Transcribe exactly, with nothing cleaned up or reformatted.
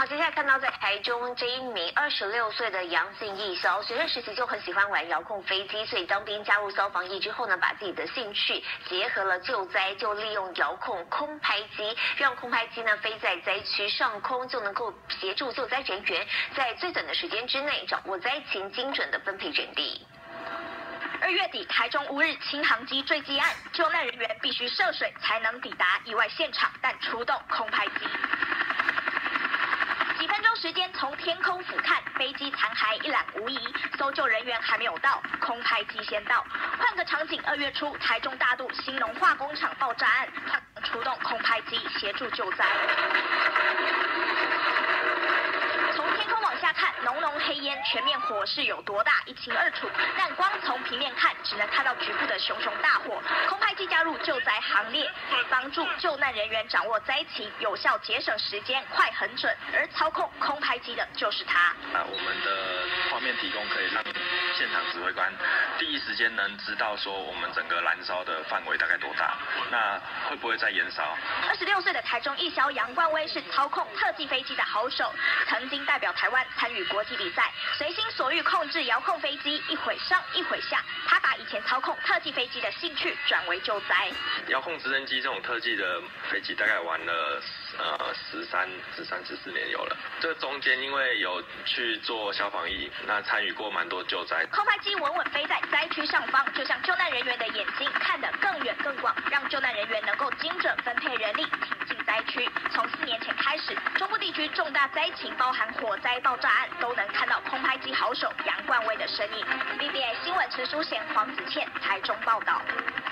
好，接下来看到在台中这一名二十六岁的杨姓义消，学生时期就很喜欢玩遥控飞机，所以当兵加入消防役之后呢，把自己的兴趣结合了救灾，就利用遥控空拍机，让空拍机呢飞在灾区上空，就能够协助救灾人员在最短的时间之内掌握灾情，精准的分配人力。 二月底，台中乌日轻航机坠机案，救难人员必须涉水才能抵达意外现场，但出动空拍机。几分钟时间，从天空俯瞰，飞机残骸一览无遗。搜救人员还没有到，空拍机先到。换个场景，二月初，台中大肚兴农化工厂爆炸案，出动空拍机协助救灾。从天空往下看，浓浓黑烟，全面火势有多大一清二楚。但光从平面看，只能看到局部的熊熊大火。空拍机加入救灾行列，帮助救难人员掌握灾情，有效节省时间，快很准。而操控空拍机的就是他。 那我们的画面提供可以让现场指挥官第一时间能知道说我们整个燃烧的范围大概多大，那会不会再延烧？ 二十六岁的台中义消杨冠威是操控特技飞机的好手，曾经代表台湾参与国际比赛，随心所欲控制遥控飞机，一会上一会下。他把以前操控特技飞机的兴趣转为救灾。 遥控直升机这种特技的飞机大概玩了呃十三至三十四年有了。这个中间因为有去做消防役，那参与过蛮多救灾。 空拍机稳稳飞在灾区上方，就像救难人员的眼睛，看得更远更广，让救难人员能够精准分配人力，挺进灾区。从四年前开始，中部地区重大灾情，包含火灾、爆炸案，都能看到空拍机好手杨冠威的身影。B B S 新闻陈淑贤、黄子倩台中报道。